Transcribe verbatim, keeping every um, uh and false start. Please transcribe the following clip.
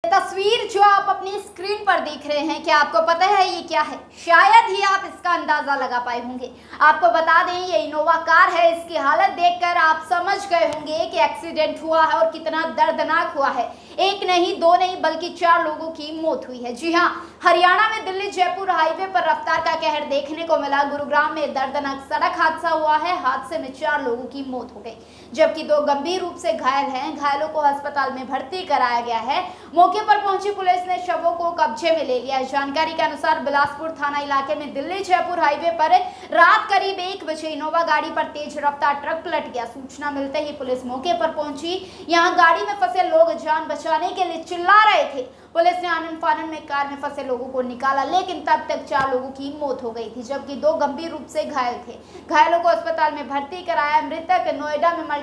तस्वीर जो आप अपनी स्क्रीन पर देख रहे हैं, क्या आपको पता है ये क्या है? शायद ही आप इसका अंदाजा लगा पाए होंगे। आपको बता दें, ये इनोवा कार है। इसकी हालत देखकर आप समझ गए होंगे कि एक्सीडेंट हुआ है और कितना दर्दनाक हुआ है। एक नहीं, दो नहीं, बल्कि चार लोगों की मौत हुई है। जी हाँ, हरियाणा में दिल्ली जयपुर हाईवे पर रफ्तार का कहर देखने को मिला। गुरुग्राम में दर्दनाक सड़क हादसा हुआ है। हादसे में चार लोगों की मौत हो गई, जबकि दो गंभीर रूप से घायल हैं। घायलों को अस्पताल में भर्ती कराया गया है। मौके पर पहुंची पुलिस ने शवों को कब्जे में ले लिया। जानकारी के अनुसार बिलासपुर थाना इलाके में दिल्ली जयपुर हाईवे पर रात करीब एक बजे इनोवा गाड़ी पर तेज रफ्तार ट्रक पलट गया। सूचना मिलते ही पुलिस मौके पर पहुंची। यहां गाड़ी में फंसे लोग जान बचाने के लिए चिल्ला रहे थे। पुलिस ने आनन फानन में कार में फंसे लोगों को निकाला, लेकिन तब तक चार लोगों की मौत हो गई थी, जबकि दो गंभीर रूप से घायल थे। घायलों को अस्पताल में भर्ती कराया। मृतक नोएडा में